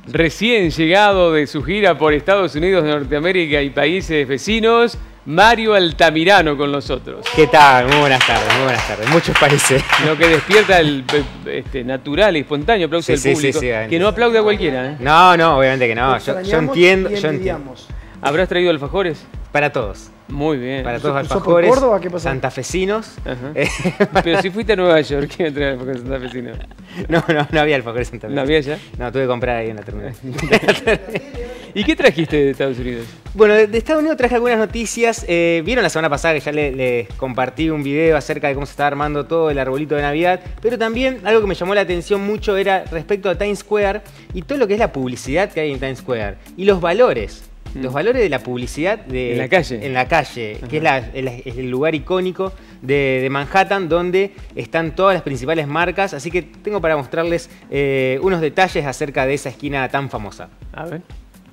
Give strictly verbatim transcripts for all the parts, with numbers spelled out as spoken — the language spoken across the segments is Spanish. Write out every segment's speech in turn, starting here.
Recién llegado de su gira por Estados Unidos de Norteamérica y países vecinos, Mario Altamirano con nosotros. ¿Qué tal? Muy buenas tardes, muy buenas tardes. Muchos parece. Lo que despierta el este, natural y espontáneo aplauso Sí, del sí, público. sí, sí, que no aplaude a cualquiera, ¿eh? No, no, obviamente que no. Yo, yo entiendo, yo entiendo. ¿Habrás traído alfajores? Para todos. Muy bien. Para todos ¿Sos alfajores. por Córdoba? ¿Qué pasa? Santafesinos. Ajá. Pero si fuiste a Nueva York, ¿qué me trae alfajores santafesinos? No, no, no había alfajores santafesinos. ¿No había ya? No, tuve que comprar ahí en la terminal. ¿Y qué trajiste de Estados Unidos? Bueno, de Estados Unidos traje algunas noticias. Eh, Vieron la semana pasada que ya les le compartí un video acerca de cómo se estaba armando todo el arbolito de Navidad. Pero también algo que me llamó la atención mucho era respecto a Times Square y todo lo que es la publicidad que hay en Times Square. Y los valores. Los valores de la publicidad de, en la calle. En la calle, Ajá. que es, la, el, es el lugar icónico de, de Manhattan donde están todas las principales marcas. Así que tengo para mostrarles eh, unos detalles acerca de esa esquina tan famosa. A ver.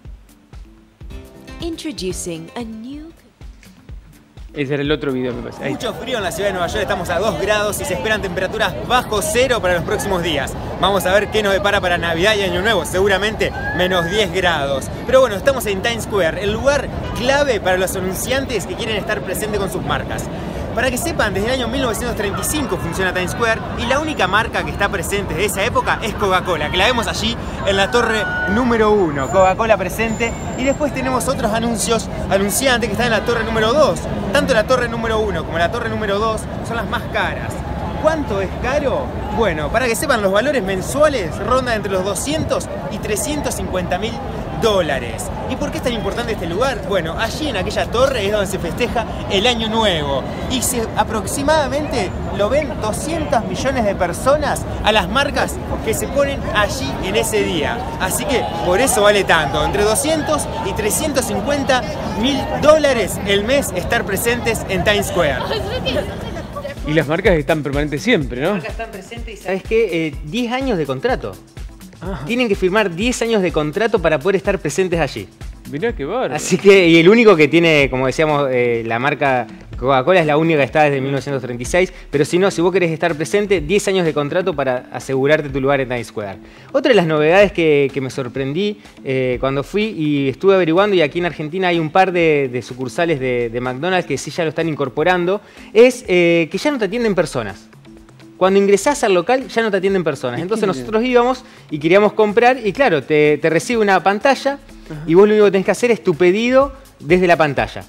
Introducing a new... Ese era el otro video, me parece. Ahí. Mucho frío en la ciudad de Nueva York, estamos a dos grados y se esperan temperaturas bajo cero para los próximos días. Vamos a ver qué nos depara para Navidad y Año Nuevo, seguramente menos diez grados. Pero bueno, estamos en Times Square, el lugar clave para los anunciantes que quieren estar presentes con sus marcas. Para que sepan, desde el año mil novecientos treinta y cinco funciona Times Square y la única marca que está presente desde esa época es Coca-Cola, que la vemos allí en la torre número uno. Coca-Cola presente y después tenemos otros anuncios, anunciantes que están en la torre número dos. Tanto la torre número uno como la torre número dos son las más caras. ¿Cuánto es caro? Bueno, para que sepan, los valores mensuales rondan entre los doscientos y trescientos cincuenta mil dólares. ¿Y por qué es tan importante este lugar? Bueno, allí en aquella torre es donde se festeja el Año Nuevo y se, aproximadamente lo ven doscientos millones de personas a las marcas que se ponen allí en ese día. Así que por eso vale tanto, entre doscientos y trescientos cincuenta mil dólares el mes estar presentes en Times Square. Y las marcas están permanentes siempre, ¿no? Las marcas están presentes y ¿sabes qué? Eh, diez años de contrato. Ajá. Tienen que firmar diez años de contrato para poder estar presentes allí. Mirá qué bárbaro. Así que, y el único que tiene, como decíamos, eh, la marca Coca-Cola es la única que está desde mil novecientos treinta y seis, pero si no, si vos querés estar presente, diez años de contrato para asegurarte tu lugar en Times Square. Otra de las novedades que, que me sorprendí eh, cuando fui y estuve averiguando, y aquí en Argentina hay un par de, de sucursales de, de McDonald's que sí ya lo están incorporando, es eh, que ya no te atienden personas. Cuando ingresás al local ya no te atienden personas. Entonces nosotros íbamos y queríamos comprar y claro, te, te recibe una pantalla. Ajá. Y vos lo único que tenés que hacer es tu pedido desde la pantalla.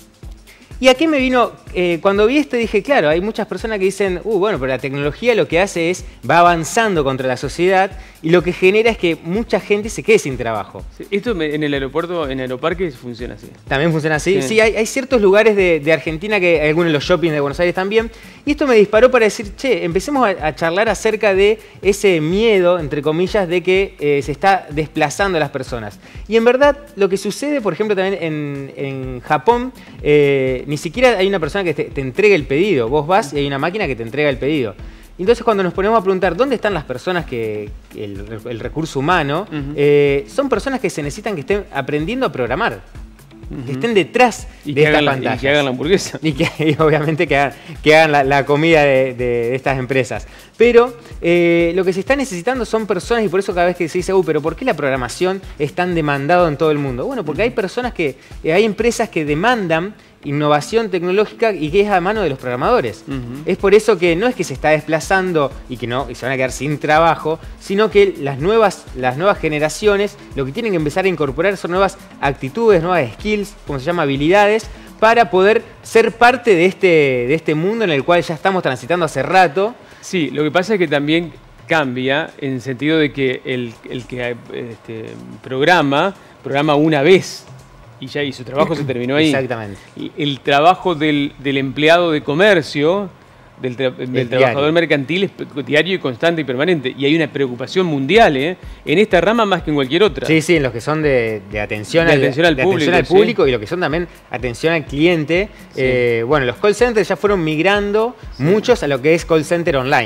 ¿Y a qué me vino? Eh, cuando vi esto dije, claro, hay muchas personas que dicen, uh, bueno, pero la tecnología lo que hace es, va avanzando contra la sociedad y lo que genera es que mucha gente se quede sin trabajo. Sí, esto en el aeropuerto, en Aeroparque funciona así. ¿También funciona así? Sí, sí hay, hay ciertos lugares de, de Argentina, que algunos de los shoppings de Buenos Aires también, y esto me disparó para decir, che, empecemos a, a charlar acerca de ese miedo, entre comillas, de que eh, se está desplazando a las personas. Y en verdad, lo que sucede, por ejemplo, también en, en Japón, eh, ni siquiera hay una persona que te, te entregue el pedido. Vos vas y hay una máquina que te entrega el pedido. Entonces, cuando nos ponemos a preguntar dónde están las personas que, el, el recurso humano, uh-huh. eh, son personas que se necesitan que estén aprendiendo a programar. Uh-huh. Que estén detrás y de estas la, pantallas. Y que hagan la hamburguesa. Y, que, y obviamente que hagan, que hagan la, la comida de, de, de estas empresas. Pero eh, lo que se está necesitando son personas, y por eso cada vez que se dice, uh, pero ¿por qué la programación es tan demandada en todo el mundo? Bueno, porque hay personas que, eh, hay empresas que demandan innovación tecnológica y que es a mano de los programadores. Uh-huh. Es por eso que no es que se está desplazando y que no y se van a quedar sin trabajo, sino que las nuevas, las nuevas generaciones lo que tienen que empezar a incorporar son nuevas actitudes, nuevas skills, como se llama, habilidades, para poder ser parte de este, de este mundo en el cual ya estamos transitando hace rato. Sí, lo que pasa es que también cambia en el sentido de que el, el que este, programa, programa una vez. Y ya y su trabajo se terminó ahí. Exactamente. Y el trabajo del, del empleado de comercio, del, tra del el trabajador diario. mercantil es diario y constante y permanente. Y hay una preocupación mundial, ¿eh? En esta rama más que en cualquier otra. Sí, sí, en los que son de, de atención, de al, atención al de público, atención al público sí. Y lo que son también atención al cliente. Sí. Eh, bueno, los call centers ya fueron migrando sí. muchos a lo que es call center online.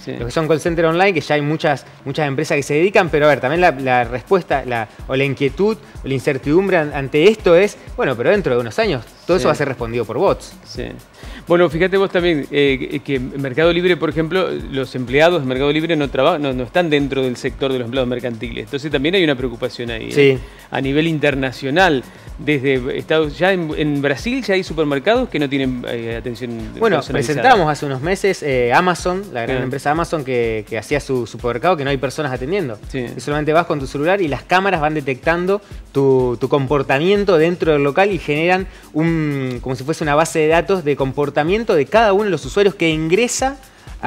Sí. Lo que son call center online, que ya hay muchas, muchas empresas que se dedican, pero a ver, también la, la respuesta la, o la inquietud o la incertidumbre ante esto es, bueno, pero dentro de unos años todo Sí. eso va a ser respondido por bots. Sí. Bueno, fíjate vos también eh, que en Mercado Libre, por ejemplo, los empleados de Mercado Libre no, trabajan, no, no están dentro del sector de los empleados mercantiles. Entonces también hay una preocupación ahí. Sí. ¿eh? A nivel internacional, desde Estados ya en, en Brasil ya hay supermercados que no tienen eh, atención Bueno, personalizada. presentamos hace unos meses eh, Amazon, la gran Ah. empresa Amazon que, que hacía su supermercado, que no hay personas atendiendo. Sí. Y solamente vas con tu celular y las cámaras van detectando tu, tu comportamiento dentro del local y generan un, como si fuese una base de datos de comportamiento de cada uno de los usuarios que ingresa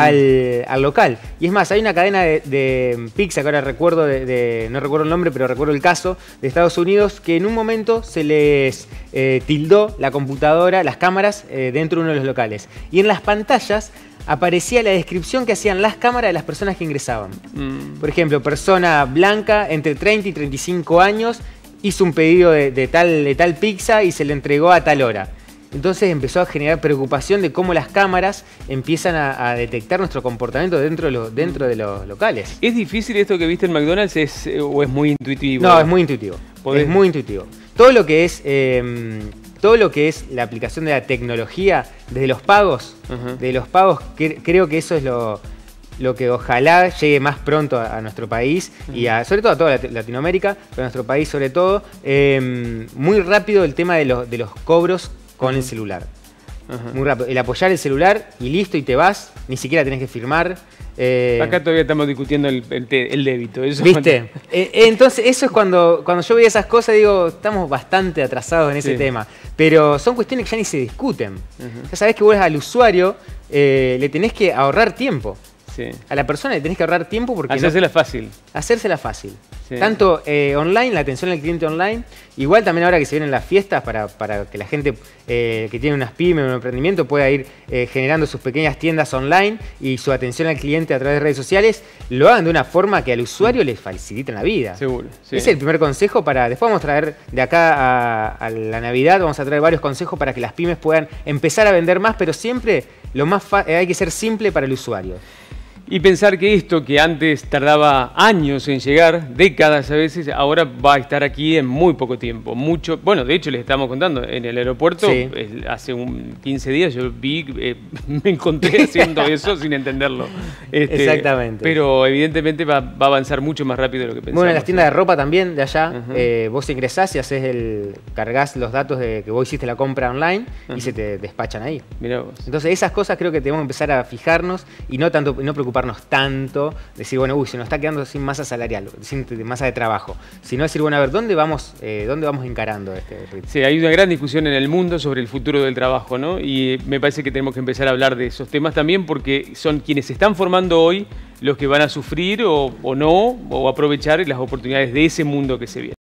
al, al local. Y es más, hay una cadena de, de pizza que ahora recuerdo, de, de- no recuerdo el nombre, pero recuerdo el caso, de Estados Unidos, que en un momento se les eh, tildó la computadora, las cámaras, eh, dentro de uno de los locales. Y en las pantallas aparecía la descripción que hacían las cámaras de las personas que ingresaban. Mm. Por ejemplo, persona blanca entre treinta y treinta y cinco años, hizo un pedido de, de tal, de tal pizza y se le entregó a tal hora. Entonces empezó a generar preocupación de cómo las cámaras empiezan a, a detectar nuestro comportamiento dentro de, los, dentro de los locales. ¿Es difícil esto que viste en McDonald's es, eh, o es muy intuitivo? No, es muy intuitivo. Podés- Es muy intuitivo. Todo lo que es eh, todo lo que es la aplicación de la tecnología, desde los pagos, Ajá. de los pagos, que- creo que eso es lo, lo que ojalá llegue más pronto a, a nuestro país y a, sobre todo a toda Lat- Latinoamérica, pero a nuestro país sobre todo. Eh, muy rápido el tema de los, de los cobros con el celular. Ajá. Muy rápido. El apoyar el celular y listo y te vas, ni siquiera tenés que firmar. Eh, Acá todavía estamos discutiendo el, el, te- el débito. Eso ¿Viste? Eh, entonces, eso es cuando, cuando yo veía esas cosas, digo, estamos bastante atrasados en ese Sí. tema. Pero son cuestiones que ya ni se discuten. Ujú. Ya sabés que vos al usuario eh, le tenés que ahorrar tiempo. Sí. A la persona le tenés que ahorrar tiempo porque no- Hacérsela fácil. hacérsela fácil. Sí. Tanto eh, online, la atención al cliente online, igual también ahora que se vienen las fiestas para, para que la gente eh, que tiene unas pymes o un emprendimiento pueda ir eh, generando sus pequeñas tiendas online y su atención al cliente a través de redes sociales, lo hagan de una forma que al usuario le faciliten la vida. Seguro. Sí. Ese es el primer consejo para... Después vamos a traer de acá a, a la Navidad, vamos a traer varios consejos para que las pymes puedan empezar a vender más, pero siempre lo más fa- eh, hay que ser simple para el usuario. Y pensar que esto que antes tardaba años en llegar, décadas a veces, ahora va a estar aquí en muy poco tiempo. Mucho, bueno, de hecho les estamos contando, en el aeropuerto, Sí. eh, hace un quince días yo vi, eh, me encontré haciendo eso sin entenderlo. Este, Exactamente. Pero evidentemente va, va a avanzar mucho más rápido de lo que pensamos. Bueno, en las tiendas de ropa también, de allá, Ajá. eh, vos ingresás y haces el, cargas los datos de que vos hiciste la compra online Ajá. y se te despachan ahí. Mirá vos. Entonces esas cosas creo que tenemos que empezar a fijarnos y no tanto, no preocuparnos tanto, decir, bueno, uy, se nos está quedando sin masa salarial, sin t- masa de trabajo, sino decir, bueno, a ver, ¿dónde vamos, eh, dónde vamos encarando este ritmo? Sí, hay una gran discusión en el mundo sobre el futuro del trabajo, ¿no? Y eh, me parece que tenemos que empezar a hablar de esos temas también porque son quienes se están formando hoy los que van a sufrir o, o no, o aprovechar las oportunidades de ese mundo que se viene.